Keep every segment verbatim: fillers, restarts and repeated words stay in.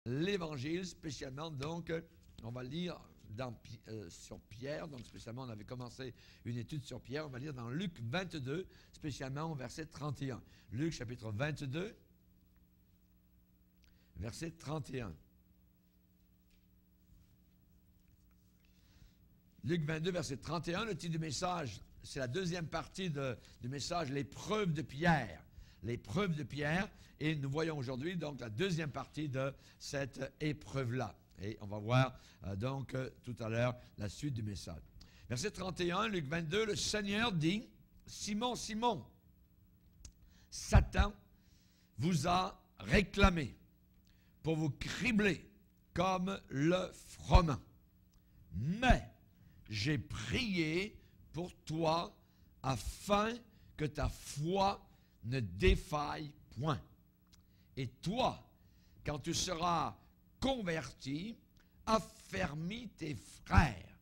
l'Évangile, spécialement, donc, on va lire dans, euh, sur Pierre, donc spécialement, on avait commencé une étude sur Pierre, on va lire dans Luc vingt-deux, spécialement au verset trente et un. Luc chapitre vingt-deux, verset trente et un. Luc vingt-deux, verset trente et un, le titre du message, c'est la deuxième partie de, du message, l'épreuve de Pierre. L'épreuve de Pierre, et nous voyons aujourd'hui donc la deuxième partie de cette épreuve-là. Et on va voir euh, donc euh, tout à l'heure la suite du message. Verset trente et un, Luc vingt-deux, le Seigneur dit, Simon, Simon, Satan vous a réclamé pour vous cribler comme le froment. Mais j'ai prié pour toi afin que ta foi ne défaille point. Et toi, quand tu seras converti, affermis tes frères.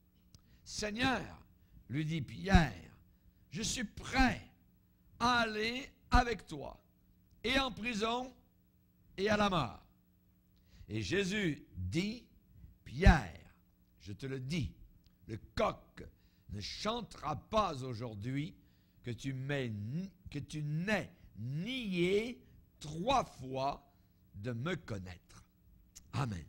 Seigneur, lui dit Pierre, je suis prêt à aller avec toi, et en prison, et à la mort. Et Jésus dit, Pierre, je te le dis, le coq ne chantera pas aujourd'hui que tu m'aies, que tu n'aies nié trois fois de me connaître. Amen.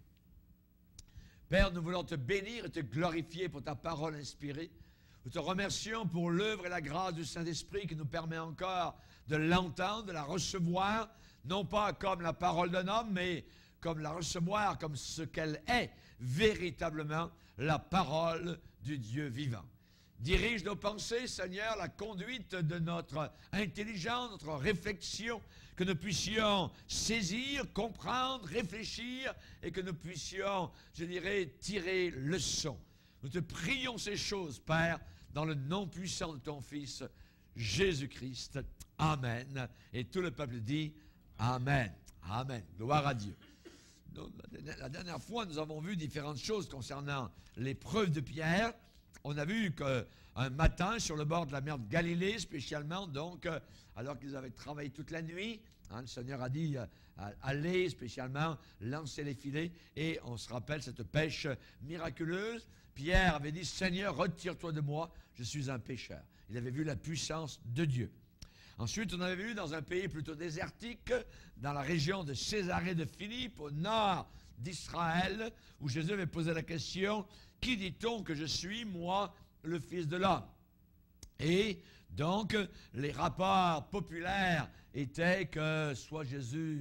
Père, nous voulons te bénir et te glorifier pour ta parole inspirée. Nous te remercions pour l'œuvre et la grâce du Saint-Esprit qui nous permet encore de l'entendre, de la recevoir, non pas comme la parole d'un homme, mais comme la recevoir comme ce qu'elle est, véritablement la parole du Dieu vivant. Dirige nos pensées, Seigneur, la conduite de notre intelligence, notre réflexion, que nous puissions saisir, comprendre, réfléchir et que nous puissions, je dirais, tirer leçon. Nous te prions ces choses, Père, dans le nom puissant de ton Fils, Jésus-Christ. Amen. Et tout le peuple dit Amen. Amen. Gloire à Dieu. Donc, la dernière fois, nous avons vu différentes choses concernant l'épreuve de Pierre. On a vu qu'un matin, sur le bord de la mer de Galilée, spécialement, donc, euh, alors qu'ils avaient travaillé toute la nuit, hein, le Seigneur a dit, euh, allez, spécialement, lancez les filets, et on se rappelle cette pêche miraculeuse. Pierre avait dit, Seigneur, retire-toi de moi, je suis un pécheur. Il avait vu la puissance de Dieu. Ensuite, on avait vu dans un pays plutôt désertique, dans la région de Césarée de Philippe, au nord d'Israël, où Jésus avait posé la question, « Qui dit-on que je suis, moi, le Fils de l'homme » Et donc, les rapports populaires étaient que soit Jésus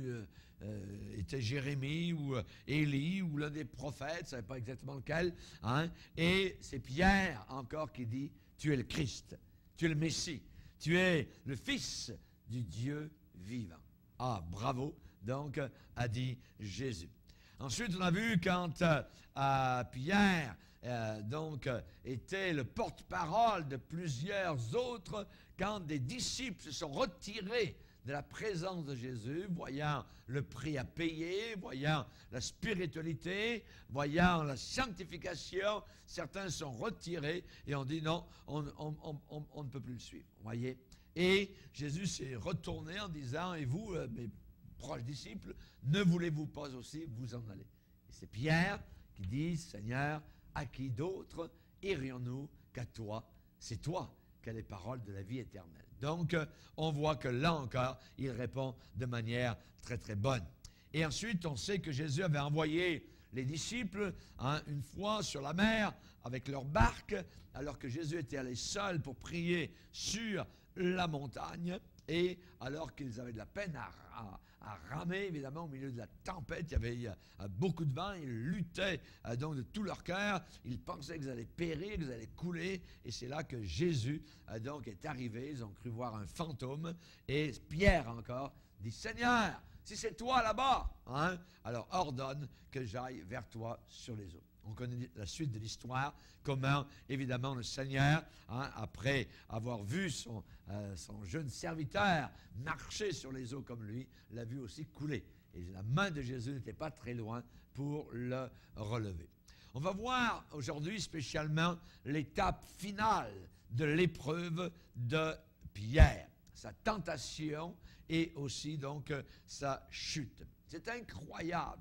euh, était Jérémie ou euh, Élie ou l'un des prophètes, je ne savais pas exactement lequel, hein, et c'est Pierre encore qui dit, « Tu es le Christ, tu es le Messie. » Tu es le Fils du Dieu vivant. Ah, bravo, donc, a dit Jésus. Ensuite, on a vu quand euh, Pierre, euh, donc, était le porte-parole de plusieurs autres, quand des disciples se sont retirés de la présence de Jésus, voyant le prix à payer, voyant la spiritualité, voyant la sanctification, certains sont retirés et ont dit non, on, on, on, on, on ne peut plus le suivre. Voyez? Et Jésus s'est retourné en disant, et vous, euh, mes proches disciples, ne voulez-vous pas aussi vous en aller? Et c'est Pierre qui dit, Seigneur, à qui d'autre irions-nous qu'à toi? C'est toi qui as les paroles de la vie éternelle. Donc, euh, on voit que là encore, il répond de manière très, très bonne. Et ensuite, on sait que Jésus avait envoyé les disciples hein, une fois sur la mer avec leur barque, alors que Jésus était allé seul pour prier sur la montagne, et alors qu'ils avaient de la peine à, à, à ramer, évidemment, au milieu de la tempête, il y avait euh, beaucoup de vent, ils luttaient euh, donc de tout leur cœur, ils pensaient qu'ils allaient périr, qu'ils allaient couler, et c'est là que Jésus euh, donc est arrivé, ils ont cru voir un fantôme, et Pierre encore dit, Seigneur, si c'est toi là-bas, hein, alors ordonne que j'aille vers toi sur les eaux. On connaît la suite de l'histoire, comment, évidemment, le Seigneur, hein, après avoir vu son, euh, son jeune serviteur marcher sur les eaux comme lui, l'a vu aussi couler. Et la main de Jésus n'était pas très loin pour le relever. On va voir aujourd'hui spécialement l'étape finale de l'épreuve de Pierre, sa tentation et aussi donc sa chute. C'est incroyable.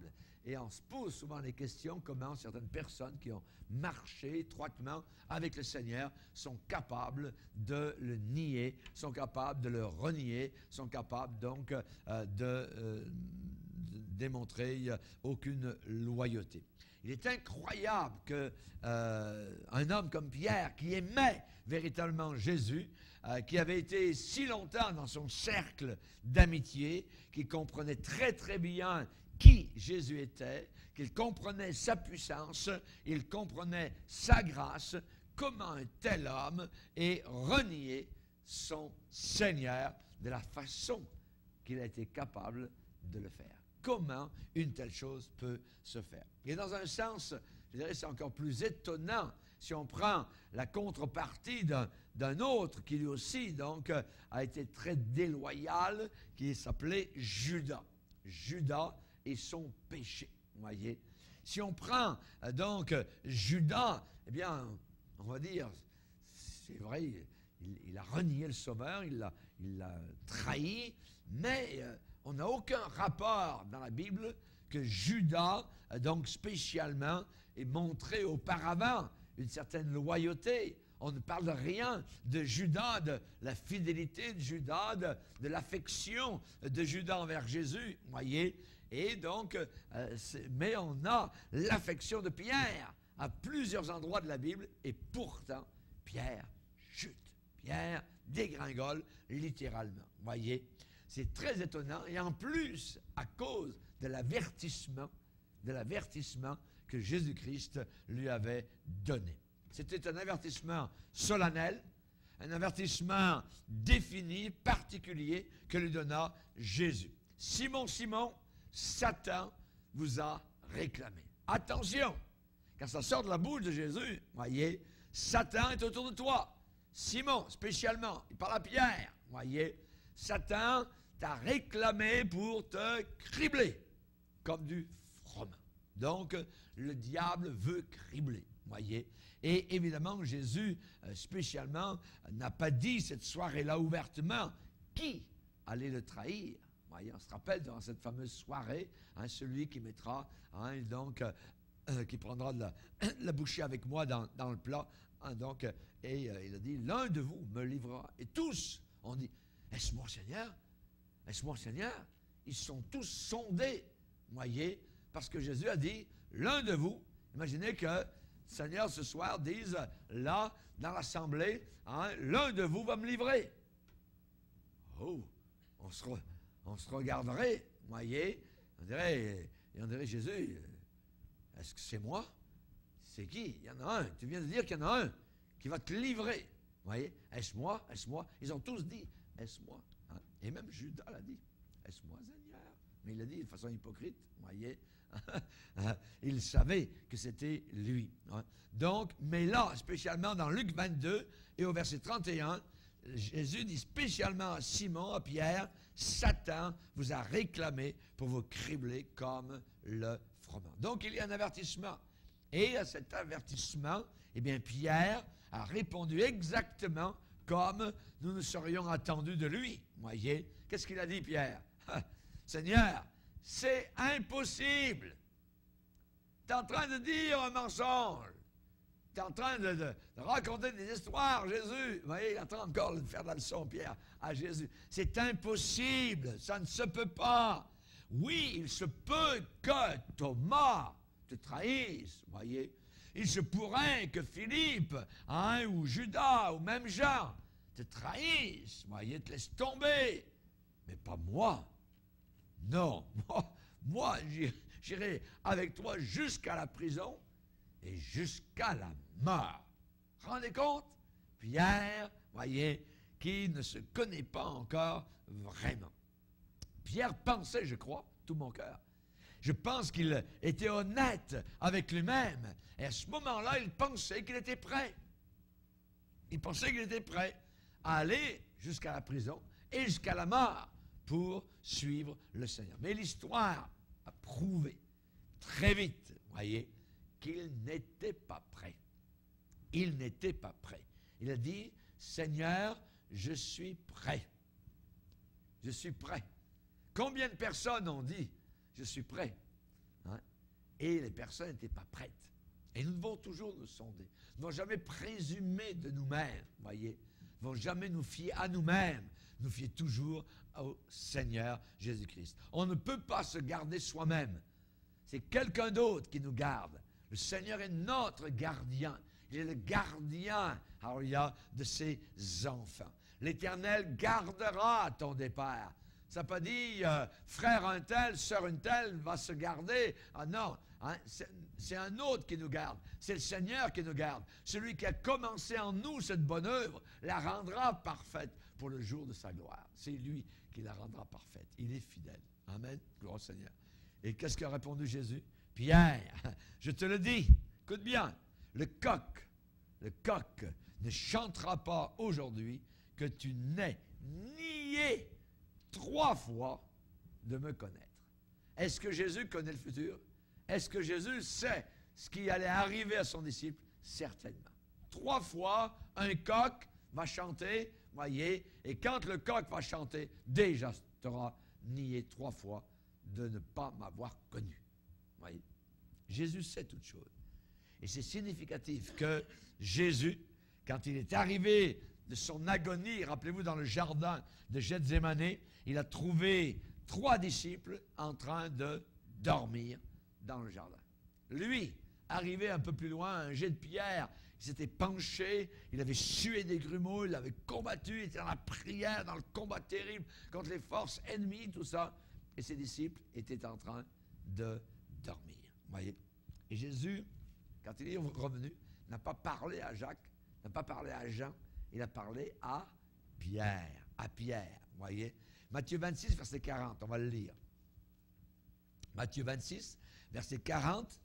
Et on se pose souvent les questions comment certaines personnes qui ont marché étroitement avec le Seigneur sont capables de le nier, sont capables de le renier, sont capables donc euh, de, euh, de démontrer aucune loyauté. Il est incroyable qu'un euh, homme comme Pierre, qui aimait véritablement Jésus, euh, qui avait été si longtemps dans son cercle d'amitié, qui comprenait très très bien qui Jésus était, qu'il comprenait sa puissance, il comprenait sa grâce, comment un tel homme ait renié son Seigneur de la façon qu'il a été capable de le faire. Comment une telle chose peut se faire. Et dans un sens, je dirais c'est encore plus étonnant si on prend la contrepartie d'un, d'un autre qui lui aussi donc a été très déloyal, qui s'appelait Judas. Judas et son péché, vous voyez. Si on prend euh, donc Judas, eh bien, on va dire, c'est vrai, il, il a renié le Sauveur, il l'a, il l'a trahi, mais euh, on n'a aucun rapport dans la Bible que Judas, euh, donc spécialement, ait montré auparavant une certaine loyauté. On ne parle rien de Judas, de la fidélité de Judas, de, de l'affection de Judas envers Jésus, vous voyez. Et donc, euh, mais on a l'affection de Pierre à plusieurs endroits de la Bible, et pourtant, Pierre chute. Pierre dégringole littéralement. Vous voyez, c'est très étonnant. Et en plus, à cause de l'avertissement, de l'avertissement que Jésus-Christ lui avait donné. C'était un avertissement solennel, un avertissement défini, particulier, que lui donna Jésus. Simon, Simon, Satan vous a réclamé. Attention, quand ça sort de la bouche de Jésus, voyez, Satan est autour de toi. Simon, spécialement, il parle à Pierre, voyez, Satan t'a réclamé pour te cribler, comme du froment. Donc, le diable veut cribler, voyez. Et évidemment, Jésus, spécialement, n'a pas dit cette soirée-là ouvertement qui allait le trahir. Voyez, on se rappelle dans cette fameuse soirée, hein, celui qui mettra, hein, donc, euh, qui prendra de la, de la bouchée avec moi dans, dans le plat. Hein, donc, et euh, il a dit, l'un de vous me livrera. Et tous ont dit, est-ce moi, Seigneur? Est-ce moi, Seigneur? Ils sont tous sondés, voyez, parce que Jésus a dit, l'un de vous, imaginez que Seigneur ce soir dise, là, dans l'assemblée, hein, l'un de vous va me livrer. Oh, on se, re, on se regarderait, voyez, on dirait, et on dirait, Jésus, est-ce que c'est moi? C'est qui? Il y en a un. Tu viens de dire qu'il y en a un qui va te livrer. Voyez, est-ce moi? Est-ce moi? Ils ont tous dit, est-ce moi? Hein? Et même Judas l'a dit, est-ce moi, Seigneur? Mais il l'a dit de façon hypocrite, voyez. Il savait que c'était lui. Hein? Donc, mais là, spécialement dans Luc vingt-deux et au verset trente et un, Jésus dit spécialement à Simon, à Pierre, Satan vous a réclamé pour vous cribler comme le froment. Donc, il y a un avertissement. Et à cet avertissement, eh bien, Pierre a répondu exactement comme nous nous serions attendus de lui. Voyez, qu'est-ce qu'il a dit, Pierre? Seigneur, c'est impossible. Tu es en train de dire un mensonge. Tu es en train de, de, de raconter des histoires, Jésus. Vous voyez, il est en train encore de faire la leçon, Pierre, à Jésus. C'est impossible. Ça ne se peut pas. Oui, il se peut que Thomas te trahisse, vous voyez. Il se pourrait que Philippe, hein, ou Judas, ou même Jean, te trahissent, vous voyez, te laissent tomber. Mais pas moi. Non, moi, moi j'irai avec toi jusqu'à la prison et jusqu'à la mort. Rendez compte? Pierre, voyez, qui ne se connaît pas encore vraiment. Pierre pensait, je crois, tout mon cœur, je pense qu'il était honnête avec lui-même. Et à ce moment-là, il pensait qu'il était prêt. Il pensait qu'il était prêt à aller jusqu'à la prison et jusqu'à la mort pour suivre le Seigneur. Mais l'histoire a prouvé très vite, voyez, qu'il n'était pas prêt. Il n'était pas prêt. Il a dit, Seigneur, je suis prêt. Je suis prêt. Combien de personnes ont dit, je suis prêt? Hein? Et les personnes n'étaient pas prêtes. Et nous devons toujours nous sonder. Nous ne devons jamais présumer de nous-mêmes, voyez. Nous ne devons jamais nous fier à nous-mêmes. Nous fier toujours au Seigneur Jésus-Christ. On ne peut pas se garder soi-même. C'est quelqu'un d'autre qui nous garde. Le Seigneur est notre gardien. Il est le gardien, alléluia, de ses enfants. L'Éternel gardera ton départ. Ça n'a pas dit, euh, frère un tel, sœur une telle va se garder. Ah non, hein, c'est un autre qui nous garde. C'est le Seigneur qui nous garde. Celui qui a commencé en nous cette bonne œuvre la rendra parfaite pour le jour de sa gloire. C'est lui qui la rendra parfaite. Il est fidèle. Amen. Gloire au Seigneur. Et qu'est-ce qu'a répondu Jésus? Pierre, je te le dis, écoute bien, le coq, le coq ne chantera pas aujourd'hui que tu n'aies nié trois fois de me connaître. Est-ce que Jésus connaît le futur? Est-ce que Jésus sait ce qui allait arriver à son disciple? Certainement. Trois fois, un coq va chanter, voyez, et quand le coq va chanter, déjà tu auras nié trois fois de ne pas m'avoir connu. Voyez? Jésus sait toutes choses. Et c'est significatif que Jésus, quand il est arrivé de son agonie, rappelez-vous dans le jardin de Gethsémani, il a trouvé trois disciples en train de dormir dans le jardin. Lui, arrivé un peu plus loin, un jet de pierre, il s'était penché, il avait sué des grumeaux, il avait combattu, il était dans la prière, dans le combat terrible contre les forces ennemies, tout ça. Et ses disciples étaient en train de dormir. Voyez? Et Jésus, quand il est revenu, n'a pas parlé à Jacques, n'a pas parlé à Jean, il a parlé à Pierre, à Pierre, voyez? Matthieu vingt-six, verset quarante, on va le lire. Matthieu vingt-six, verset quarante.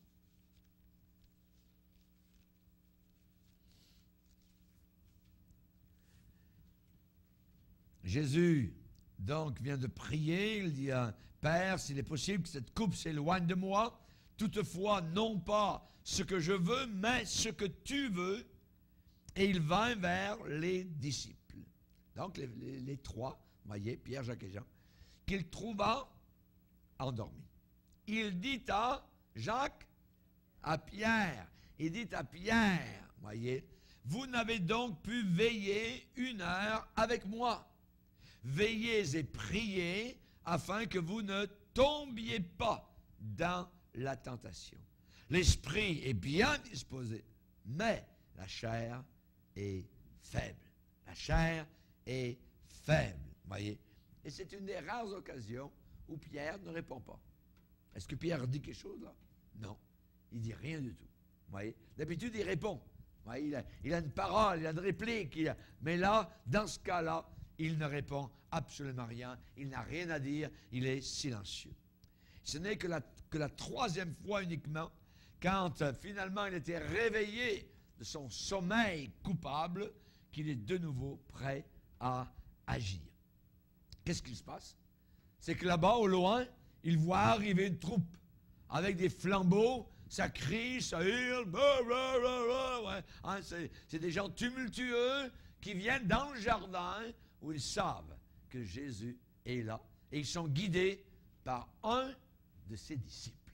Jésus, donc, vient de prier, il dit à Père, s'il est possible que cette coupe s'éloigne de moi, toutefois, non pas ce que je veux, mais ce que tu veux. Et il vint vers les disciples. Donc, les, les, les trois, voyez, Pierre, Jacques et Jean, qu'il trouva endormis. Il dit à Jacques, à Pierre, il dit à Pierre, voyez, vous n'avez donc pu veiller une heure avec moi. Veillez et priez afin que vous ne tombiez pas dans la tentation. L'esprit est bien disposé, mais la chair est faible. La chair est faible, voyez. Et c'est une des rares occasions où Pierre ne répond pas. Est-ce que Pierre dit quelque chose là? Non, il dit rien du tout. Voyez. D'habitude, il répond. Voyez, il, a, il a une parole, il a une réplique. Il a, mais là, dans ce cas-là, il ne répond absolument rien. Il n'a rien à dire. Il est silencieux. Ce n'est que la, que la troisième fois uniquement, quand euh, finalement il était réveillé de son sommeil coupable, qu'il est de nouveau prêt à agir. Qu'est-ce qui se passe? C'est que là-bas, au loin, il voit arriver une troupe avec des flambeaux, ça crie, ça hurle, bah, bah, bah, bah, ouais. Hein, c'est, c'est des gens tumultueux qui viennent dans le jardin où ils savent que Jésus est là et ils sont guidés par un de ses disciples,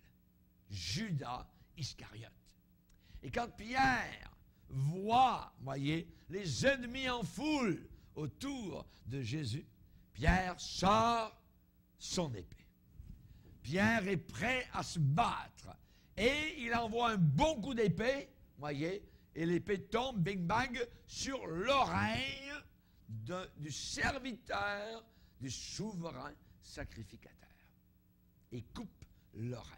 Judas Iscariote. Et quand Pierre voit, voyez, les ennemis en foule autour de Jésus, Pierre sort son épée. Pierre est prêt à se battre et il envoie un bon coup d'épée, voyez, et l'épée tombe, bing bang, sur l'oreille de, du serviteur du souverain sacrificateur et coupe l'oreille.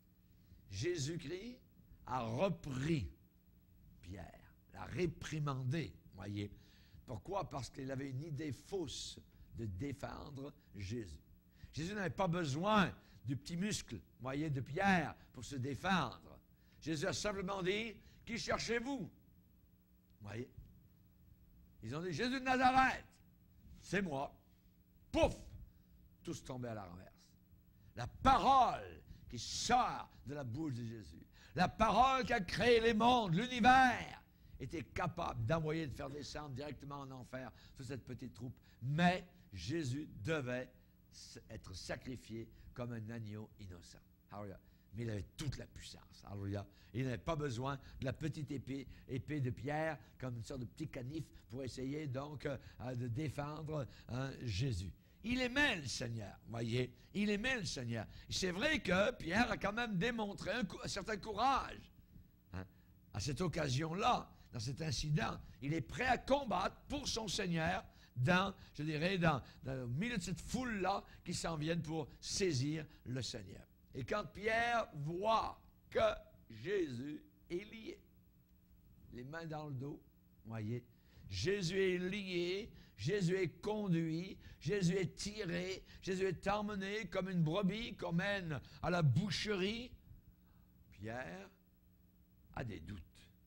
Jésus-Christ a repris Pierre, l'a réprimandé, voyez. Pourquoi? Parce qu'il avait une idée fausse de défendre Jésus. Jésus n'avait pas besoin du petit muscle, voyez, de Pierre pour se défendre. Jésus a simplement dit, qui cherchez-vous? Voyez. Ils ont dit, Jésus de Nazareth, c'est moi. Pouf! Tous tombaient à la renverse. La parole qui sort de la bouche de Jésus, la parole qui a créé les mondes, l'univers, était capable d'envoyer, de faire descendre directement en enfer toute cette petite troupe. Mais Jésus devait être sacrifié comme un agneau innocent. Alléluia. mais il avait toute la puissance. Alléluia. Il n'avait pas besoin de la petite épée, épée de pierre, comme une sorte de petit canif pour essayer donc euh, de défendre hein, Jésus. Il aimait le Seigneur, voyez. Il aimait le Seigneur. C'est vrai que Pierre a quand même démontré un, un certain courage. Hein, à cette occasion-là, dans cet incident, il est prêt à combattre pour son Seigneur dans, je dirais, dans, dans le milieu de cette foule-là qui s'en viennent pour saisir le Seigneur. Et quand Pierre voit que Jésus est lié, les mains dans le dos, voyez, Jésus est lié, Jésus est conduit, Jésus est tiré, Jésus est emmené comme une brebis qu'on mène à la boucherie, Pierre a des doutes.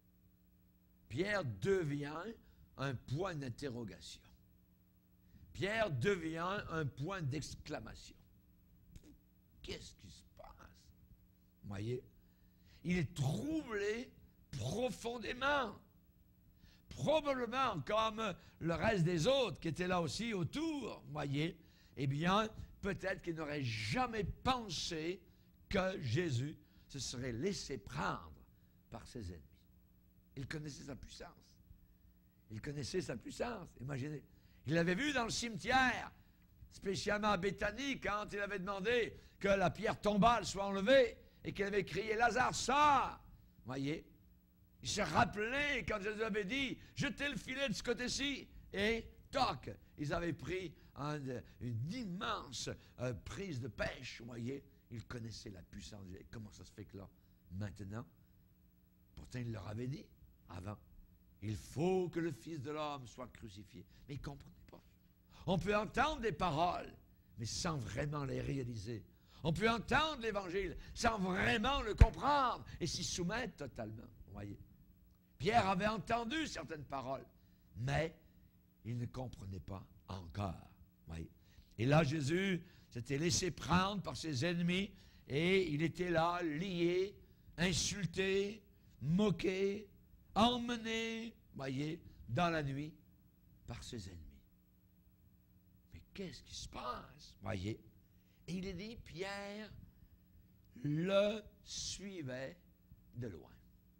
Pierre devient un point d'interrogation. Pierre devient un point d'exclamation. Qu'est-ce qui se passe? Vous voyez? Il est troublé profondément. Probablement comme le reste des autres qui étaient là aussi autour, vous voyez? Eh bien, peut-être qu'il n'aurait jamais pensé que Jésus se serait laissé prendre par ses ennemis. Il connaissait sa puissance. Il connaissait sa puissance. Imaginez. Il l'avait vu dans le cimetière, spécialement à Béthanie, quand il avait demandé que la pierre tombale soit enlevée et qu'il avait crié « Lazare, sors !» Voyez, il se rappelait quand Jésus avait dit « Jetez le filet de ce côté-ci » et toc, ils avaient pris un, une immense euh, prise de pêche, voyez. Il connaissait la puissance. Comment ça se fait que là, maintenant, pourtant il leur avait dit avant, il faut que le Fils de l'homme soit crucifié. Mais ils ne comprenaient pas. On peut entendre des paroles, mais sans vraiment les réaliser. On peut entendre l'Évangile sans vraiment le comprendre et s'y soumettre totalement. Voyez. Pierre avait entendu certaines paroles, mais il ne comprenait pas encore. Voyez. Et là, Jésus s'était laissé prendre par ses ennemis et il était là, lié, insulté, moqué, emmené, voyez, dans la nuit par ses ennemis. Mais qu'est-ce qui se passe? Voyez. Et il est dit, Pierre le suivait de loin.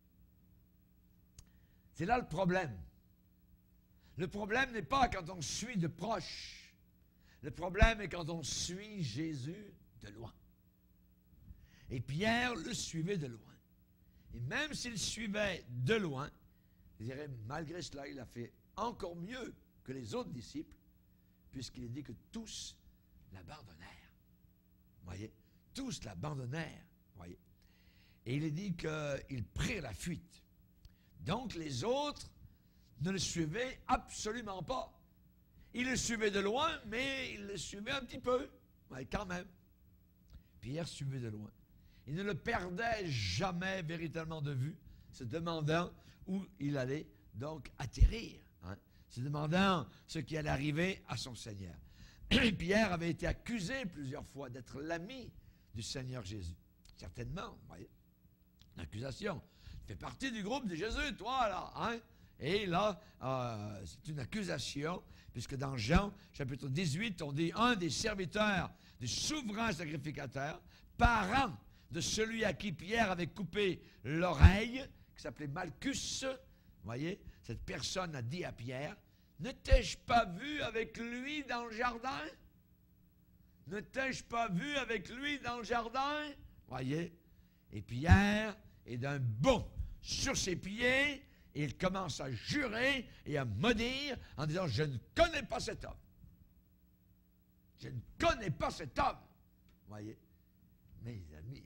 C'est là le problème. Le problème n'est pas quand on suit de proche. Le problème est quand on suit Jésus de loin. Et Pierre le suivait de loin. Et même s'il suivait de loin, je dirais, malgré cela, il a fait encore mieux que les autres disciples, puisqu'il est dit que tous l'abandonnèrent. Voyez, tous l'abandonnèrent. Voyez. Et il est dit qu'ils prirent la fuite. Donc les autres ne le suivaient absolument pas. Ils le suivaient de loin, mais ils le suivaient un petit peu. Ouais, quand même. Pierre suivait de loin. Il ne le perdait jamais véritablement de vue, se demandant où il allait donc atterrir, hein, se demandant ce qui allait arriver à son Seigneur. Pierre avait été accusé plusieurs fois d'être l'ami du Seigneur Jésus. Certainement, vous voyez, l'accusation. Tu fais partie du groupe de Jésus, toi, là, hein? Et là, euh, c'est une accusation, puisque dans Jean, chapitre dix-huit, on dit « Un des serviteurs du souverain sacrificateur, parent de celui à qui Pierre avait coupé l'oreille, qui s'appelait Malchus, vous voyez, cette personne a dit à Pierre, « Ne t'ai-je pas vu avec lui dans le jardin? Ne t'ai-je pas vu avec lui dans le jardin? » Voyez, et Pierre est d'un bond sur ses pieds, et il commence à jurer et à maudire en disant, « Je ne connais pas cet homme. Je ne connais pas cet homme. » Voyez, mes amis,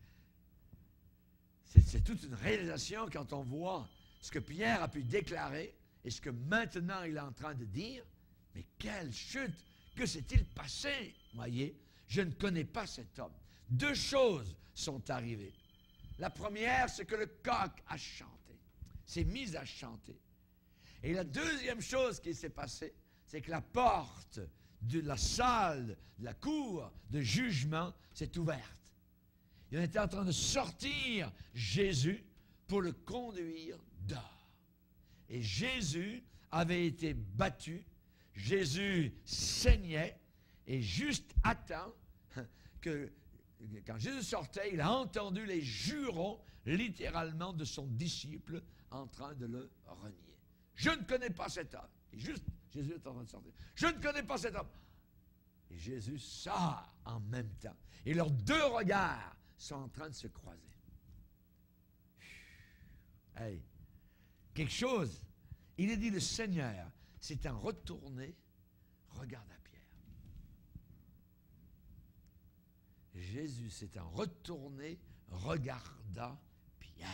c'est toute une réalisation quand on voit ce que Pierre a pu déclarer et ce que maintenant il est en train de dire. Mais quelle chute! Que s'est-il passé? Voyez, je ne connais pas cet homme. Deux choses sont arrivées. La première, c'est que le coq a chanté, s'est mis à chanter. Et la deuxième chose qui s'est passée, c'est que la porte de la salle, de la cour de jugement s'est ouverte. Il était en train de sortir Jésus pour le conduire dehors. Et Jésus avait été battu, Jésus saignait, et juste à temps que quand Jésus sortait, il a entendu les jurons, littéralement, de son disciple en train de le renier. Je ne connais pas cet homme. Et juste, Jésus est en train de sortir. Je ne connais pas cet homme. Et Jésus sort en même temps. Et leurs deux regards sont en train de se croiser. Hey, quelque chose, il est dit, le Seigneur s'est en retourné, regarda Pierre. Jésus s'est en retourné, regarda Pierre.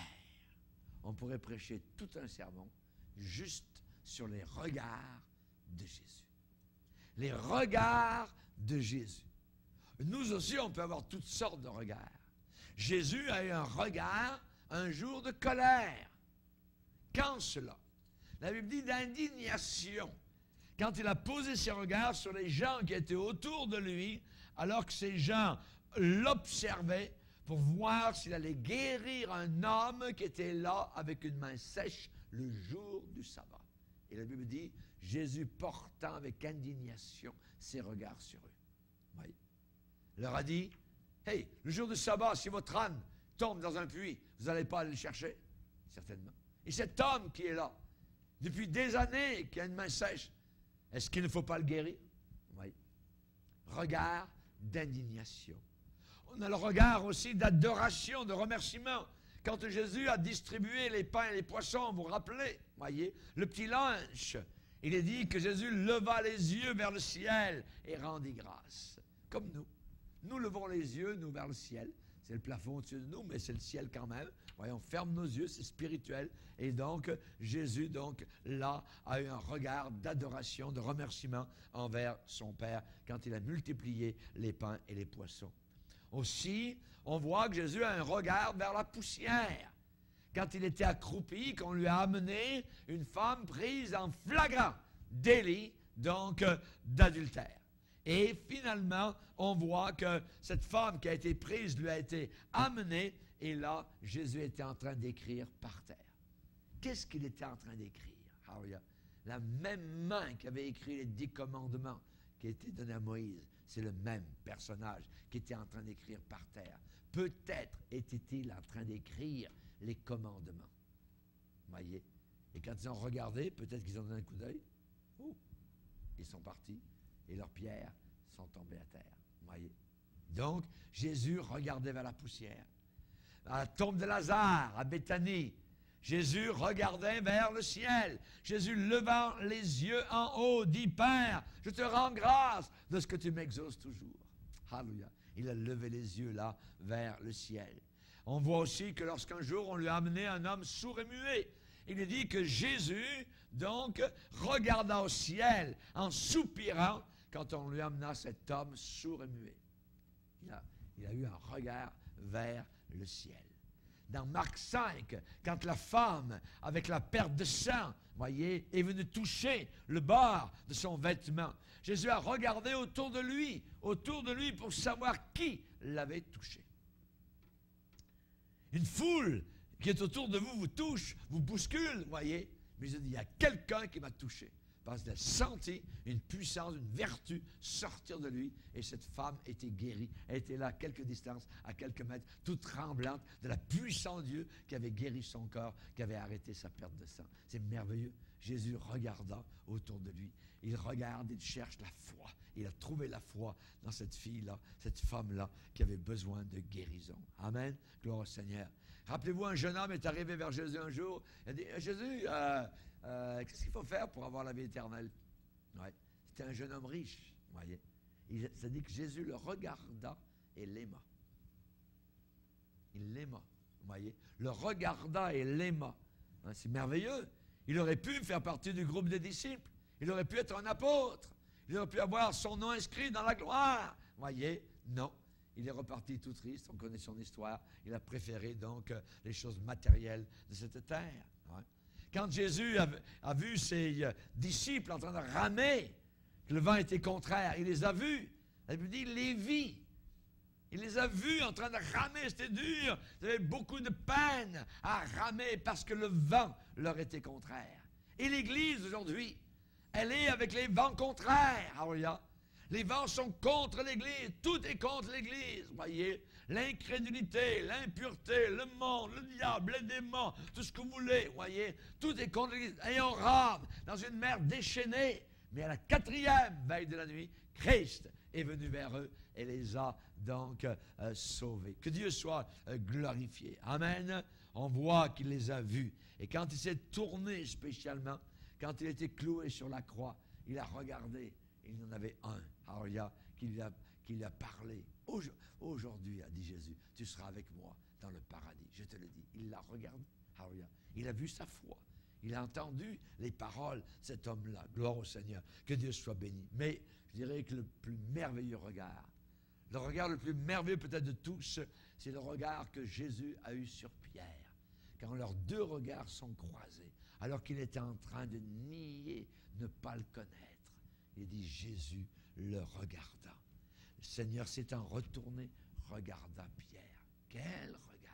On pourrait prêcher tout un sermon juste sur les regards de Jésus. Les regards de Jésus. Nous aussi, on peut avoir toutes sortes de regards. Jésus a eu un regard un jour de colère. Quand cela? La Bible dit d'indignation. Quand il a posé ses regards sur les gens qui étaient autour de lui, alors que ces gens l'observaient pour voir s'il allait guérir un homme qui était là avec une main sèche le jour du sabbat. Et la Bible dit, Jésus portant avec indignation ses regards sur eux. Oui. Il leur a dit, hey, le jour du sabbat, si votre âne tombe dans un puits, vous n'allez pas aller le chercher? Certainement. Et cet homme qui est là, depuis des années, qui a une main sèche, est-ce qu'il ne faut pas le guérir? Oui. Regard d'indignation. On a le regard aussi d'adoration, de remerciement. Quand Jésus a distribué les pains et les poissons, vous vous rappelez, voyez, le petit lunch, il est dit que Jésus leva les yeux vers le ciel et rendit grâce. Comme nous. Nous levons les yeux, nous, vers le ciel. C'est le plafond au-dessus de nous, mais c'est le ciel quand même. Voyons, on ferme nos yeux, c'est spirituel. Et donc, Jésus, donc, là, a eu un regard d'adoration, de remerciement envers son Père quand il a multiplié les pains et les poissons. Aussi, on voit que Jésus a un regard vers la poussière. Quand il était accroupi, qu'on lui a amené une femme prise en flagrant délit, donc, euh, d'adultère. Et finalement, on voit que cette femme qui a été prise lui a été amenée, et là, Jésus était en train d'écrire par terre. Qu'est-ce qu'il était en train d'écrire? Alléluia. La même main qui avait écrit les dix commandements qui étaient donnés à Moïse, c'est le même personnage qui était en train d'écrire par terre. Peut-être était-il en train d'écrire les commandements. Voyez? Et quand ils ont regardé, peut-être qu'ils ont donné un coup d'œil. Oh, ils sont partis et leurs pierres sont tombées à terre. Voyez? Donc, Jésus regardait vers la poussière. À la tombe de Lazare, à Béthanie, Jésus regardait vers le ciel. Jésus, levant les yeux en haut, dit, Père, je te rends grâce de ce que tu m'exauces toujours. Alléluia. Il a levé les yeux là vers le ciel. On voit aussi que lorsqu'un jour on lui a amené un homme sourd et muet, il est dit que Jésus, donc, regarda au ciel en soupirant quand on lui amena cet homme sourd et muet. Il a, il a eu un regard vers le ciel. Dans Marc cinq, quand la femme, avec la perte de sang, voyez, est venue toucher le bord de son vêtement, Jésus a regardé autour de lui, autour de lui pour savoir qui l'avait touché. Une foule qui est autour de vous vous touche, vous bouscule, voyez, mais il dit, il y a quelqu'un qui m'a touché. Parce qu'elle a senti une puissance, une vertu sortir de lui, et cette femme était guérie. Elle était là à quelques distances, à quelques mètres, toute tremblante de la puissance de Dieu qui avait guéri son corps, qui avait arrêté sa perte de sang. C'est merveilleux. Jésus regarda autour de lui. Il regarde, il cherche la foi. Il a trouvé la foi dans cette fille-là, cette femme-là, qui avait besoin de guérison. Amen. Gloire au Seigneur. Rappelez-vous, un jeune homme est arrivé vers Jésus un jour. Il a dit, Jésus, euh, Euh, qu'est-ce qu'il faut faire pour avoir la vie éternelle? Ouais. C'était un jeune homme riche, voyez. Il, ça dit que Jésus le regarda et l'aima. Il l'aima, voyez. Le regarda et l'aima. Hein, c'est merveilleux. Il aurait pu faire partie du groupe des disciples. Il aurait pu être un apôtre. Il aurait pu avoir son nom inscrit dans la gloire. Voyez, non. Il est reparti tout triste. On connaît son histoire. Il a préféré donc euh, les choses matérielles de cette terre. Ouais. Quand Jésus a, a vu ses euh, disciples en train de ramer, que le vent était contraire, il les a vus. Il dit, il les vit. Il les a vus en train de ramer, c'était dur. Ils avaient beaucoup de peine à ramer parce que le vent leur était contraire. Et l'Église aujourd'hui, elle est avec les vents contraires. Alléluia. Les vents sont contre l'Église. Tout est contre l'Église. Voyez, l'incrédulité, l'impureté, le monde, le diable, les démons, tout ce que vous voulez, voyez, tout est contre l'Église. Et on rame dans une mer déchaînée. Mais à la quatrième veille de la nuit, Christ est venu vers eux et les a donc euh, sauvés. Que Dieu soit euh, glorifié. Amen. On voit qu'il les a vus. Et quand il s'est tourné spécialement, quand il était cloué sur la croix, il a regardé. Il y en avait un, Alléluia, qui lui a, qui lui a parlé. Aujourd'hui, a dit Jésus, tu seras avec moi dans le paradis. Je te le dis. Il l'a regardé. Alléluia. Il a vu sa foi. Il a entendu les paroles de cet homme-là. Gloire au Seigneur. Que Dieu soit béni. Mais je dirais que le plus merveilleux regard, le regard le plus merveilleux peut-être de tous, c'est le regard que Jésus a eu sur Pierre. Quand leurs deux regards sont croisés, alors qu'il était en train de nier, ne pas le connaître. Il dit, Jésus le regarda. Le Seigneur s'étant retourné, regarda Pierre. Quel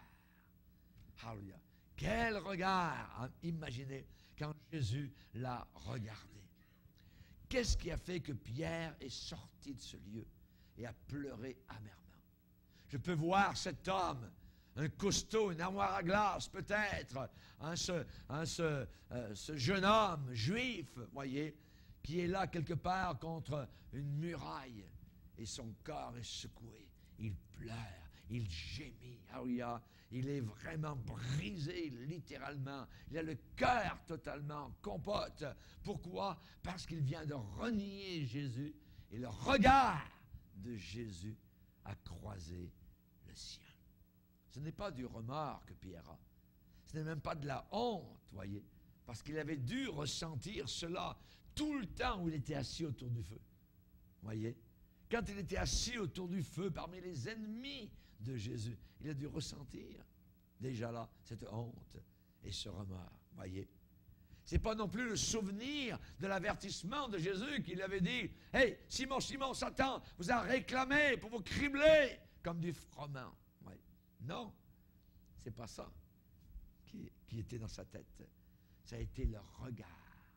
regard! Alléluia! Quel regard! Imaginez quand Jésus l'a regardé. Qu'est-ce qui a fait que Pierre est sorti de ce lieu et a pleuré amèrement? Je peux voir cet homme, un costaud, une armoire à glace peut-être, hein, ce, hein, ce, euh, ce jeune homme juif, voyez, qui est là quelque part contre une muraille et son corps est secoué. Il pleure, il gémit. Ah oui, ah, il est vraiment brisé littéralement. Il a le cœur totalement en compote. Pourquoi? Parce qu'il vient de renier Jésus et le regard de Jésus a croisé le sien. Ce n'est pas du remords que Pierre a. Ce n'est même pas de la honte, voyez, parce qu'il avait dû ressentir cela tout le temps où il était assis autour du feu. Voyez? Quand il était assis autour du feu parmi les ennemis de Jésus, il a dû ressentir déjà là cette honte et ce remords. Voyez? Ce n'est pas non plus le souvenir de l'avertissement de Jésus qui lui avait dit « Hey, Simon, Simon, Satan vous a réclamé pour vous cribler comme du froment. » Ouais. Non, ce n'est pas ça qui, qui était dans sa tête. Ça a été le regard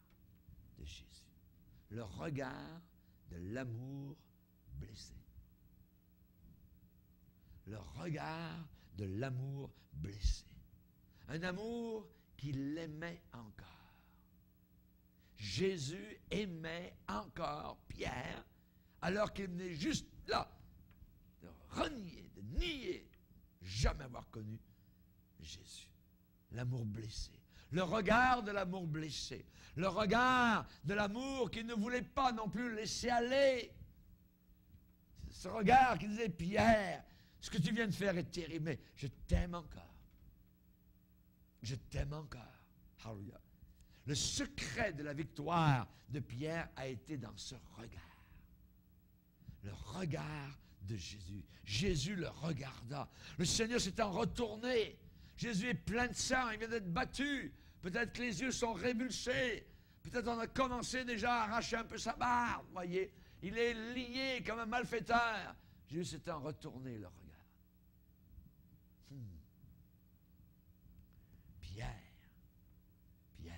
de Jésus. Le regard de l'amour blessé. Le regard de l'amour blessé. Un amour qui l'aimait encore. Jésus aimait encore Pierre alors qu'il venait juste là de renier, de nier, jamais avoir connu Jésus. L'amour blessé. Le regard de l'amour blessé. Le regard de l'amour qui ne voulait pas non plus laisser aller. Ce regard qui disait, Pierre, ce que tu viens de faire est terrible, mais je t'aime encore. Je t'aime encore. Alléluia. Le secret de la victoire de Pierre a été dans ce regard. Le regard de Jésus. Jésus le regarda. Le Seigneur s'étant retourné. Jésus est plein de sang, il vient d'être battu. Peut-être que les yeux sont révulsés. Peut-être on a commencé déjà à arracher un peu sa barbe, voyez. Il est lié comme un malfaiteur. Jésus s'étant retourné, le regard. Hmm. Pierre. Pierre.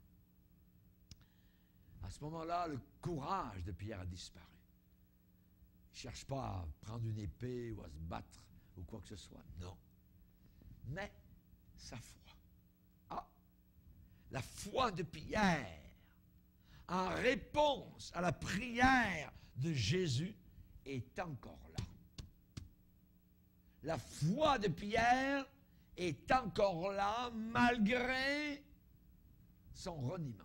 À ce moment-là, le courage de Pierre a disparu. Il ne cherche pas à prendre une épée ou à se battre ou quoi que ce soit. Non. Mais sa foi. Ah, la foi de Pierre, en réponse à la prière de Jésus, est encore là. La foi de Pierre est encore là malgré son reniement.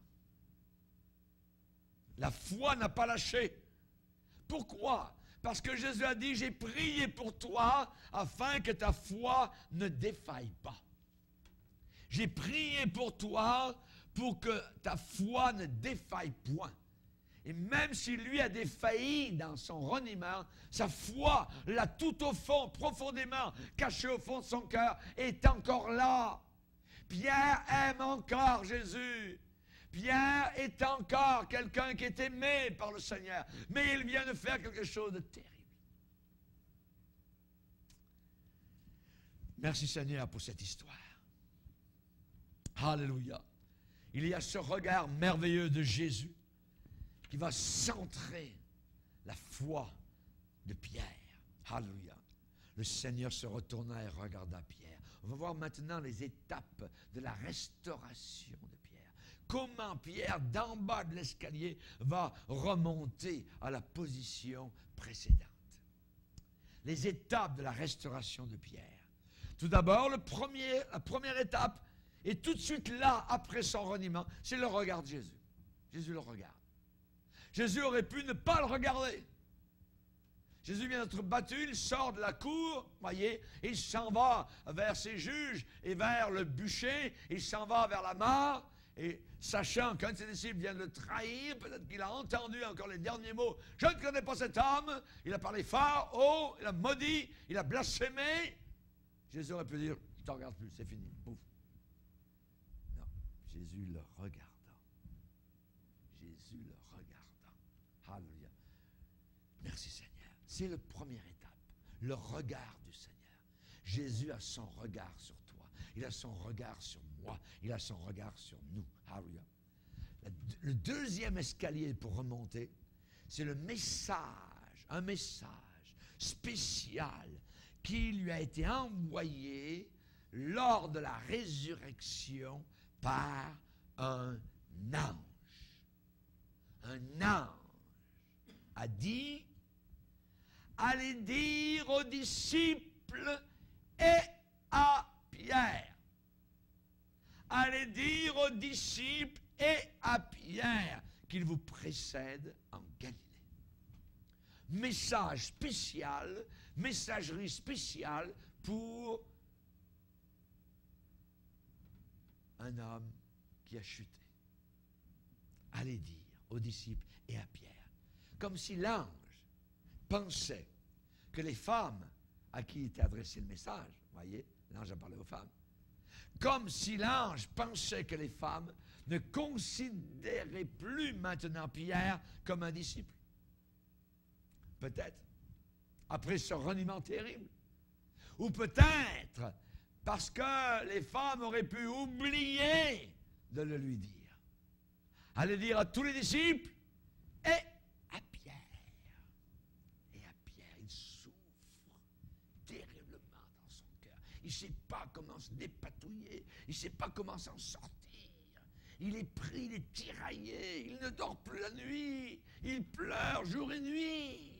La foi n'a pas lâché. Pourquoi? Parce que Jésus a dit, j'ai prié pour toi afin que ta foi ne défaille pas. J'ai prié pour toi pour que ta foi ne défaille point. Et même si lui a défailli dans son reniement, sa foi, là tout au fond, profondément cachée au fond de son cœur, est encore là. Pierre aime encore Jésus. Pierre est encore quelqu'un qui est aimé par le Seigneur. Mais il vient de faire quelque chose de terrible. Merci Seigneur pour cette histoire. Alléluia. Il y a ce regard merveilleux de Jésus qui va centrer la foi de Pierre. Alléluia. Le Seigneur se retourna et regarda Pierre. On va voir maintenant les étapes de la restauration de Pierre. Comment Pierre, d'en bas de l'escalier, va remonter à la position précédente. Les étapes de la restauration de Pierre. Tout d'abord, le premier, la première étape, et tout de suite là, après son reniement, c'est le regard de Jésus. Jésus le regarde. Jésus aurait pu ne pas le regarder. Jésus vient d'être battu, il sort de la cour, voyez, il s'en va vers ses juges et vers le bûcher, il s'en va vers la mort, et sachant qu'un de ses disciples vient de le trahir, peut-être qu'il a entendu encore les derniers mots, « Je ne connais pas cet homme », il a parlé fort, haut, il a maudit, il a blasphémé. Jésus aurait pu dire, « Je ne te regarde plus, c'est fini, ouf. » Non, Jésus le regarda. Jésus le regarda. Alléluia. Merci Seigneur. C'est la première étape, le regard du Seigneur. Jésus a son regard sur toi. Il a son regard sur moi. Il a son regard sur nous. Alléluia. Le deuxième escalier pour remonter, c'est le message, un message spécial qui lui a été envoyé lors de la résurrection par un ange. Un ange a dit, allez dire aux disciples et à Pierre. Allez dire aux disciples et à Pierre qu'il vous précède en Galilée. Message spécial, messagerie spéciale pour un homme qui a chuté. Allez dire aux disciples et à Pierre. Comme si l'ange pensait que les femmes à qui était adressé le message, voyez, l'ange a parlé aux femmes, comme si l'ange pensait que les femmes ne considéraient plus maintenant Pierre comme un disciple. Peut-être, après ce reniement terrible. Ou peut-être parce que les femmes auraient pu oublier de le lui dire. Allez dire à tous les disciples et à Pierre. Et à Pierre, il souffre terriblement dans son cœur. Il ne sait pas comment se dépatouiller. Il ne sait pas comment s'en sortir. Il est pris, il est tiraillé. Il ne dort plus la nuit. Il pleure jour et nuit.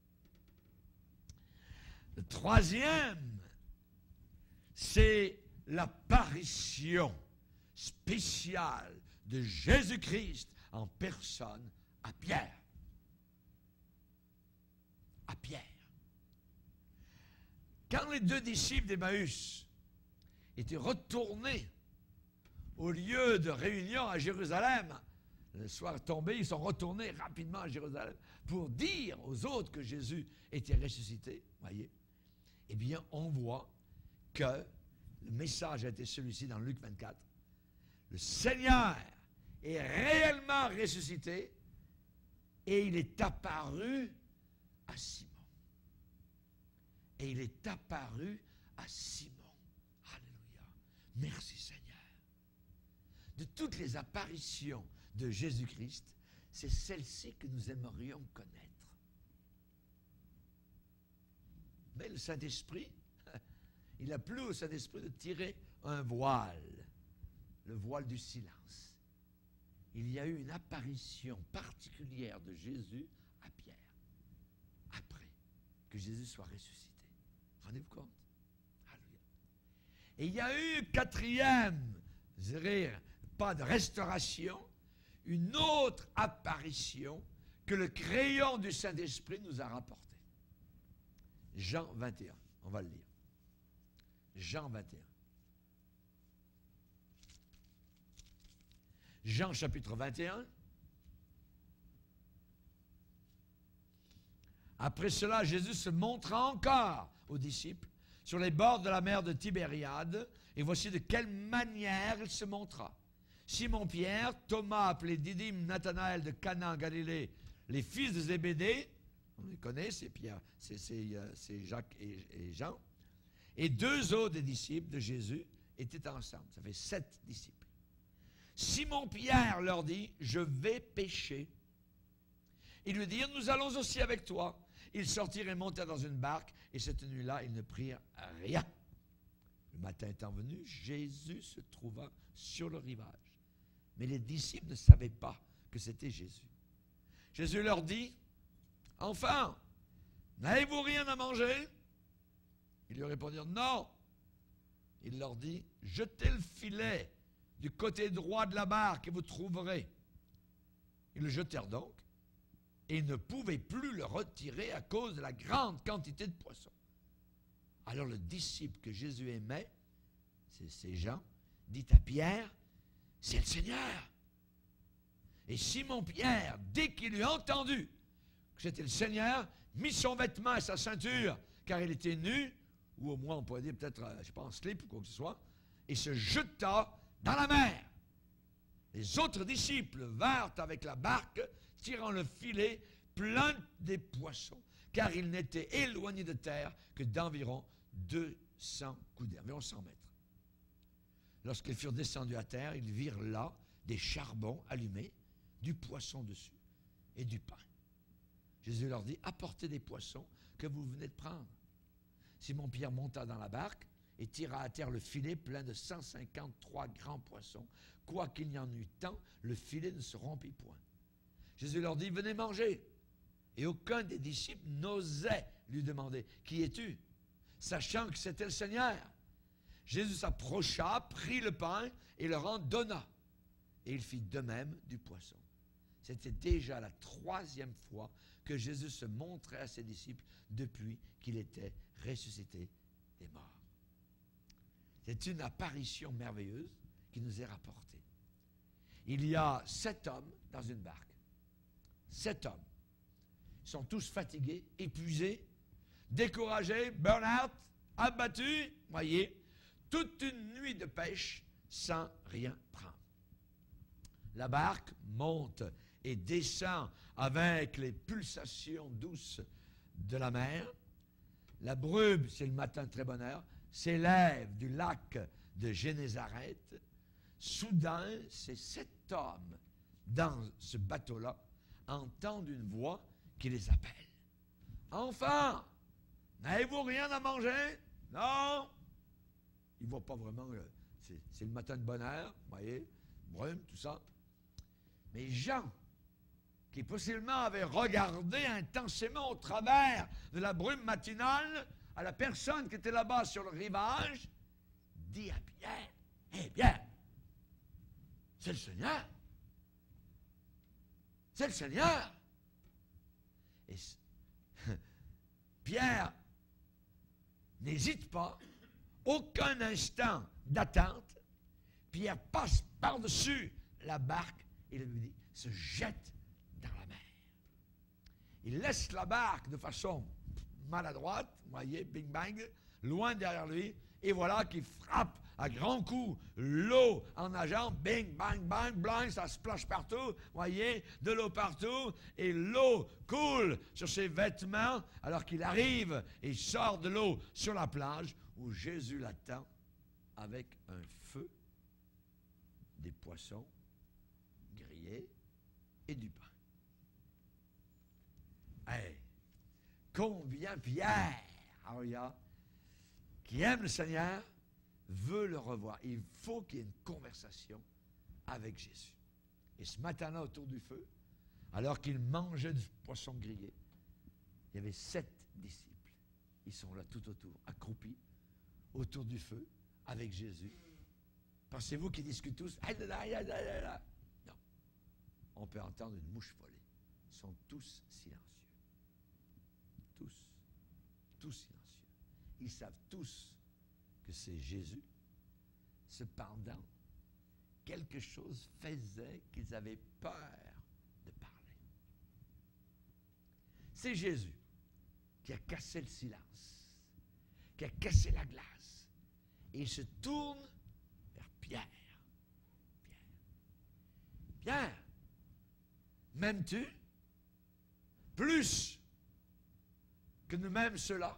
Le troisième, c'est l'apparition spéciale de Jésus-Christ en personne à Pierre. À Pierre. Quand les deux disciples d'Emmaüs étaient retournés au lieu de réunion à Jérusalem, le soir tombé, ils sont retournés rapidement à Jérusalem pour dire aux autres que Jésus était ressuscité, voyez. Eh bien, on voit que le message a été celui-ci dans Luc vingt-quatre. Le Seigneur est réellement ressuscité et il est apparu à Simon. Et il est apparu à Simon. Alléluia. Merci Seigneur. De toutes les apparitions de Jésus-Christ, c'est celle-ci que nous aimerions connaître. Mais le Saint-Esprit, il a plu au Saint-Esprit de tirer un voile, le voile du silence. Il y a eu une apparition particulière de Jésus à Pierre, après que Jésus soit ressuscité. Rendez-vous compte? Alléluia. Et il y a eu, quatrième, je dirais, pas de restauration, une autre apparition que le crayon du Saint-Esprit nous a rapportée. Jean vingt et un, on va le lire. Jean vingt et un. Jean chapitre vingt et un. Après cela, Jésus se montra encore aux disciples sur les bords de la mer de Tibériade, et voici de quelle manière il se montra. Simon-Pierre, Thomas appelé Didyme, Nathanaël de Cana en Galilée, les fils de Zébédée, on les connaît, c'est Pierre, c'est, c'est, c'est Jacques et, et Jean, et deux autres des disciples de Jésus étaient ensemble. Ça fait sept disciples. Simon-Pierre leur dit, je vais pêcher. Ils lui dirent, nous allons aussi avec toi. Ils sortirent et montèrent dans une barque, et cette nuit-là, ils ne prirent rien. Le matin étant venu, Jésus se trouva sur le rivage. Mais les disciples ne savaient pas que c'était Jésus. Jésus leur dit, « Enfants, n'avez-vous rien à manger ?» Ils lui répondirent, « Non. » Il leur dit, « Jetez le filet du côté droit de la barque et vous trouverez. » Ils le jetèrent donc, et ils ne pouvaient plus le retirer à cause de la grande quantité de poissons. Alors le disciple que Jésus aimait, c'est Jean, dit à Pierre, « C'est le Seigneur. » Et Simon-Pierre, dès qu'il eut entendu que c'était le Seigneur, mit son vêtement et sa ceinture, car il était nu, ou au moins on pourrait dire peut-être, je ne sais pas, en slip ou quoi que ce soit, et se jeta dans la mer. Les autres disciples vinrent avec la barque, tirant le filet plein des poissons, car ils n'étaient éloignés de terre que d'environ deux cents coudées, environ cent mètres. Lorsqu'ils furent descendus à terre, ils virent là des charbons allumés, du poisson dessus et du pain. Jésus leur dit, apportez des poissons que vous venez de prendre. Simon-Pierre monta dans la barque et tira à terre le filet plein de cent cinquante-trois grands poissons. Quoiqu'il y en eût tant, le filet ne se rompit point. Jésus leur dit, venez manger. Et aucun des disciples n'osait lui demander, qui es-tu? Sachant que c'était le Seigneur. Jésus s'approcha, prit le pain et leur en donna. Et il fit de même du poisson. C'était déjà la troisième fois que Jésus se montrait à ses disciples depuis qu'il était ressuscité des morts. C'est une apparition merveilleuse qui nous est rapportée. Il y a sept hommes dans une barque. Sept hommes. Ils sont tous fatigués, épuisés, découragés, burn-out, abattus, voyez, toute une nuit de pêche sans rien prendre. La barque monte et descend avec les pulsations douces de la mer. La brume, c'est le matin de très bonne heure, s'élève du lac de Génézareth. Soudain, ces sept hommes dans ce bateau-là entendent une voix qui les appelle. « Enfants, n'avez-vous rien à manger? » Non. Ils ne voient pas vraiment, c'est le matin de bonne heure, vous voyez, brume, tout ça. Mais Jean, qui possiblement avait regardé intensément au travers de la brume matinale à la personne qui était là-bas sur le rivage, dit à Pierre, « Eh bien, c'est le Seigneur. C'est le Seigneur. » Et Pierre n'hésite pas, aucun instant d'attente. Pierre passe par-dessus la barque et il lui dit, se jette dans la mer. Il laisse la barque de façon maladroite, vous voyez, bing bang, loin derrière lui, et voilà qu'il frappe à grands coups l'eau en nageant, bing, bang, bang, bang, ça splash partout, vous voyez, de l'eau partout, et l'eau coule sur ses vêtements, alors qu'il arrive et sort de l'eau sur la plage, où Jésus l'attend avec un feu, des poissons grillés et du pain. Hey, combien Pierre, Aria, qui aime le Seigneur, veut le revoir. Il faut qu'il y ait une conversation avec Jésus. Et ce matin-là, autour du feu, alors qu'il mangeait du poisson grillé, il y avait sept disciples. Ils sont là tout autour, accroupis, autour du feu, avec Jésus. Pensez-vous qu'ils discutent tous? Non. On peut entendre une mouche voler. Ils sont tous silencieux. Tous. Tous silencieux. Ils savent tous que c'est Jésus. Cependant, quelque chose faisait qu'ils avaient peur de parler. C'est Jésus qui a cassé le silence, qui a cassé la glace. Et il se tourne vers Pierre. Pierre. Pierre, m'aimes-tu plus que nous-mêmes ceux-là?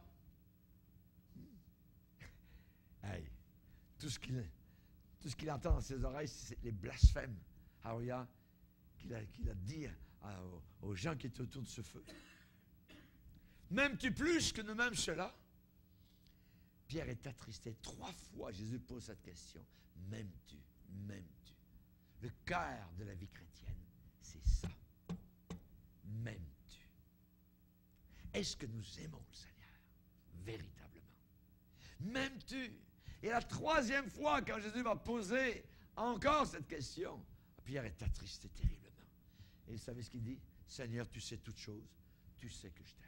Hey, tout ce qu'il tout ce qu'il entend dans ses oreilles, c'est les blasphèmes, Haouya, qu'il a, qu'il a dit à, aux, aux gens qui étaient autour de ce feu. M'aimes-tu plus que nous m'aime cela? Pierre est attristé. Trois fois, Jésus pose cette question. M'aimes-tu? M'aimes-tu? Le cœur de la vie chrétienne, c'est ça. M'aimes-tu? Est-ce que nous aimons le Seigneur? Véritablement. M'aimes-tu? Et la troisième fois, quand Jésus va poser encore cette question, Pierre est attristé terriblement. Et vous savez ce qu'il dit? Seigneur, tu sais toutes choses. Tu sais que je t'aime.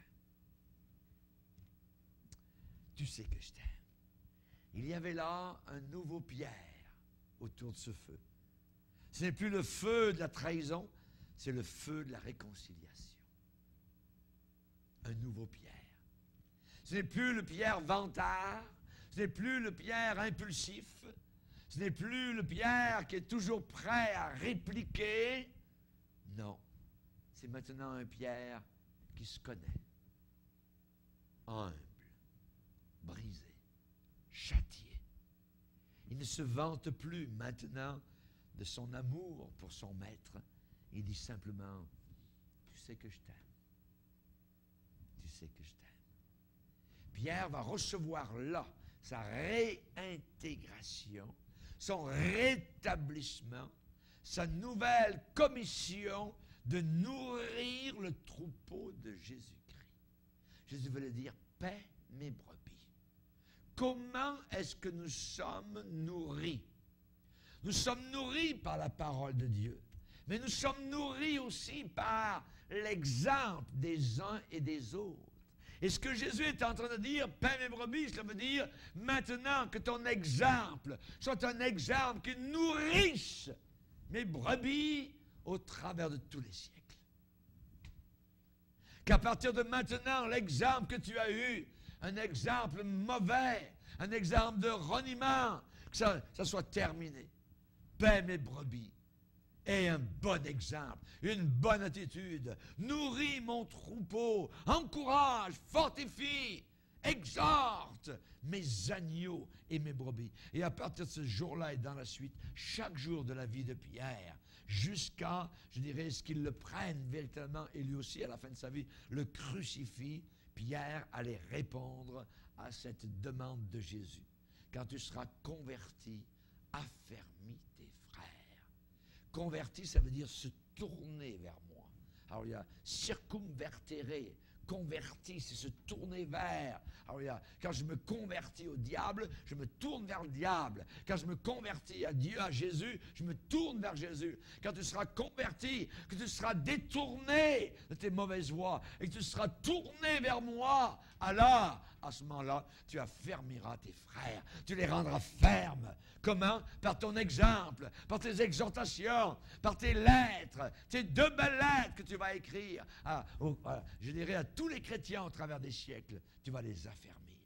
Tu sais que je t'aime. Il y avait là un nouveau Pierre autour de ce feu. Ce n'est plus le feu de la trahison, c'est le feu de la réconciliation. Un nouveau Pierre. Ce n'est plus le Pierre vantard, ce n'est plus le Pierre impulsif, ce n'est plus le Pierre qui est toujours prêt à répliquer. Non, c'est maintenant un Pierre qui se connaît, humble, brisé, châtié. Il ne se vante plus maintenant de son amour pour son maître. Il dit simplement, tu sais que je t'aime. Tu sais que je t'aime. Pierre va recevoir là sa réintégration, son rétablissement, sa nouvelle commission de nourrir le troupeau de Jésus-Christ. Jésus veut le dire, paie mes brebis. Comment est-ce que nous sommes nourris? Nous sommes nourris par la parole de Dieu, mais nous sommes nourris aussi par l'exemple des uns et des autres. Et ce que Jésus est en train de dire, paie mes brebis, cela veut dire maintenant que ton exemple soit un exemple qui nourrisse mes brebis au travers de tous les siècles. Qu'à partir de maintenant, l'exemple que tu as eu, un exemple mauvais, un exemple de reniement, que ça, ça soit terminé. Paie mes brebis. Et un bon exemple, une bonne attitude. Nourris mon troupeau, encourage, fortifie, exhorte mes agneaux et mes brebis. Et à partir de ce jour-là et dans la suite, chaque jour de la vie de Pierre, jusqu'à, je dirais, ce qu'il le prenne véritablement, et lui aussi, à la fin de sa vie, le crucifie, Pierre allait répondre à cette demande de Jésus. Quand tu seras converti, affermis tes frères. Converti, ça veut dire se tourner vers moi. Alors il y a circumvertere, converti, c'est se tourner vers. Alors il y a, quand je me convertis au diable, je me tourne vers le diable. Quand je me convertis à Dieu, à Jésus, je me tourne vers Jésus. Quand tu seras converti, que tu seras détourné de tes mauvaises voies et que tu seras tourné vers moi, alors, à ce moment-là, tu affermiras tes frères. Tu les rendras fermes. Comment? Par ton exemple, par tes exhortations, par tes lettres, tes deux belles lettres que tu vas écrire, à, au, à, je dirais à tous les chrétiens au travers des siècles, tu vas les affermir.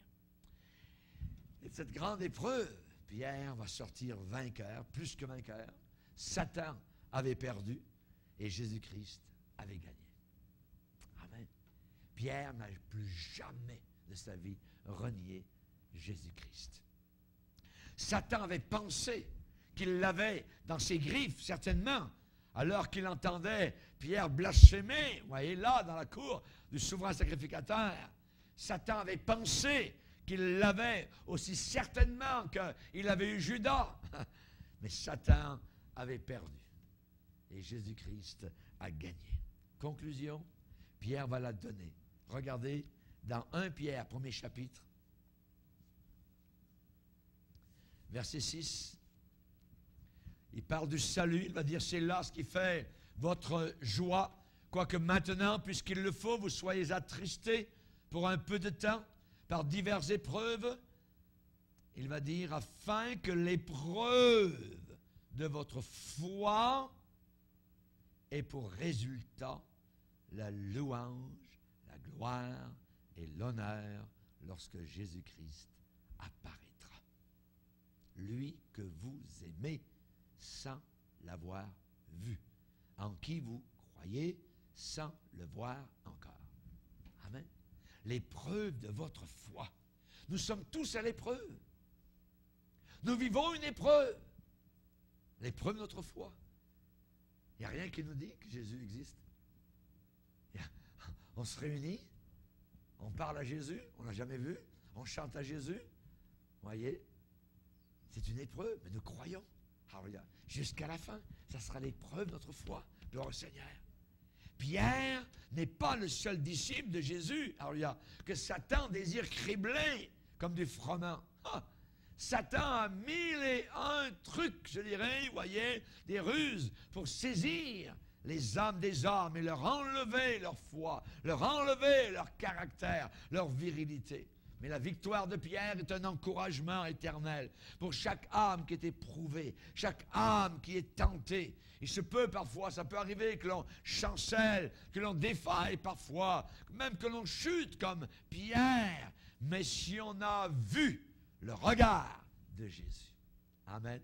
Et de cette grande épreuve, Pierre va sortir vainqueur, plus que vainqueur. Satan avait perdu et Jésus-Christ avait gagné. Amen. Pierre n'a plus jamais de sa vie renié Jésus-Christ. Satan avait pensé qu'il l'avait dans ses griffes, certainement, alors qu'il entendait Pierre blasphémer, vous voyez là, dans la cour du souverain sacrificateur. Satan avait pensé qu'il l'avait aussi certainement qu'il avait eu Judas. Mais Satan avait perdu. Et Jésus-Christ a gagné. Conclusion, Pierre va la donner. Regardez, dans Première Pierre, premier chapitre, verset six, il parle du salut, il va dire, c'est là ce qui fait votre joie, quoique maintenant, puisqu'il le faut, vous soyez attristés pour un peu de temps, par diverses épreuves. Il va dire, afin que l'épreuve de votre foi ait pour résultat la louange, la gloire et l'honneur lorsque Jésus-Christ apparaîtra. Lui que vous aimez sans l'avoir vu, en qui vous croyez sans le voir encore. Amen. L'épreuve de votre foi. Nous sommes tous à l'épreuve. Nous vivons une épreuve. L'épreuve de notre foi. Il n'y a rien qui nous dit que Jésus existe. On se réunit, On parle à Jésus, on ne l'a jamais vu. On chante à Jésus. Voyez, c'est une épreuve, mais nous croyons. Alléluia. Jusqu'à la fin, ça sera l'épreuve de notre foi. Gloire au Seigneur. Pierre n'est pas le seul disciple de Jésus, alléluia, que Satan désire cribler comme du froment. Ah, Satan a mille et un trucs, je dirais, voyez, des ruses pour saisir les âmes des hommes et leur enlever leur foi, leur enlever leur caractère, leur virilité. Mais la victoire de Pierre est un encouragement éternel pour chaque âme qui est éprouvée, chaque âme qui est tentée. Il se peut parfois, ça peut arriver que l'on chancelle, que l'on défaille parfois, même que l'on chute comme Pierre. Mais si on a vu le regard de Jésus, amen,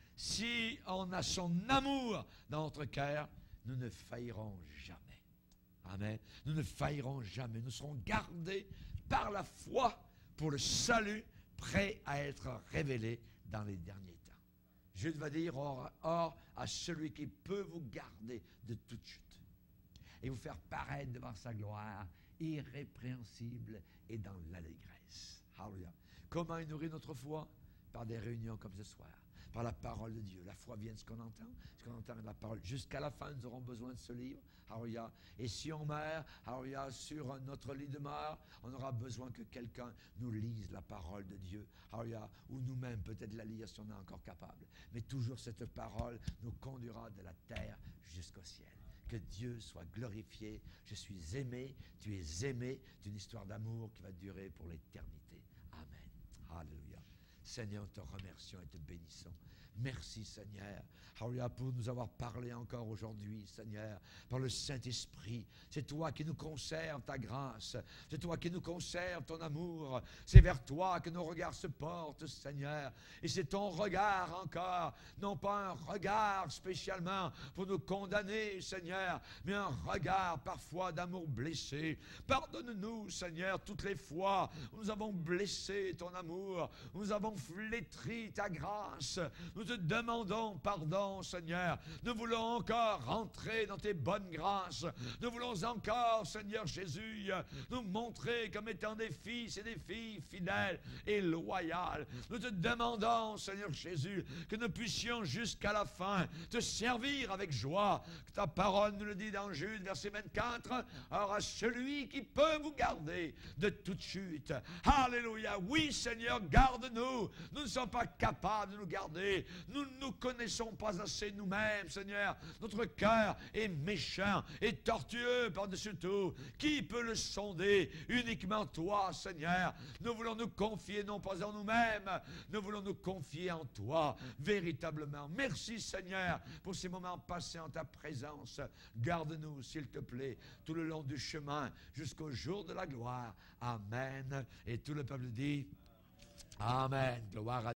si on a son amour dans notre cœur, nous ne faillirons jamais. Amen. Nous ne faillirons jamais. Nous serons gardés par la foi pour le salut, prêt à être révélé dans les derniers temps. Jude va dire, or, or à celui qui peut vous garder de toute chute et vous faire paraître devant sa gloire, irrépréhensible et dans l'allégresse. Alléluia. Comment il nourrit notre foi? Par des réunions comme ce soir, par la parole de Dieu. La foi vient de ce qu'on entend, ce qu'on entend de la parole. Jusqu'à la fin, nous aurons besoin de ce livre. Alléluia. Et si on meurt, alléluia, sur notre lit de mort, on aura besoin que quelqu'un nous lise la parole de Dieu. Alléluia. Ou nous-mêmes, peut-être la lire si on est encore capable. Mais toujours cette parole nous conduira de la terre jusqu'au ciel. Que Dieu soit glorifié. Je suis aimé, tu es aimé. C'est une histoire d'amour qui va durer pour l'éternité. Amen. Alléluia. Seigneur, te remercions et te bénissons. Merci, Seigneur, alléluia, pour nous avoir parlé encore aujourd'hui, Seigneur, par le Saint-Esprit. C'est toi qui nous conserves ta grâce. C'est toi qui nous conserves ton amour. C'est vers toi que nos regards se portent, Seigneur. Et c'est ton regard encore, non pas un regard spécialement pour nous condamner, Seigneur, mais un regard parfois d'amour blessé. Pardonne-nous, Seigneur, toutes les fois où nous avons blessé ton amour, où nous avons flétri ta grâce. Nous te demandons pardon, Seigneur. Nous voulons encore rentrer dans tes bonnes grâces. Nous voulons encore, Seigneur Jésus, nous montrer comme étant des fils et des filles fidèles et loyales. Nous te demandons, Seigneur Jésus, que nous puissions jusqu'à la fin te servir avec joie. Que ta parole nous le dit dans Jude, verset vingt-quatre. Or à celui qui peut vous garder de toute chute. Alléluia. Oui, Seigneur, garde-nous. Nous ne sommes pas capables de nous garder. Nous ne nous connaissons pas assez nous-mêmes, Seigneur. Notre cœur est méchant et tortueux par-dessus tout. Qui peut le sonder? Uniquement toi, Seigneur. Nous voulons nous confier non pas en nous-mêmes, nous voulons nous confier en toi, véritablement. Merci, Seigneur, pour ces moments passés en ta présence. Garde-nous, s'il te plaît, tout le long du chemin, jusqu'au jour de la gloire. Amen. Et tout le peuple dit Amen. Gloire à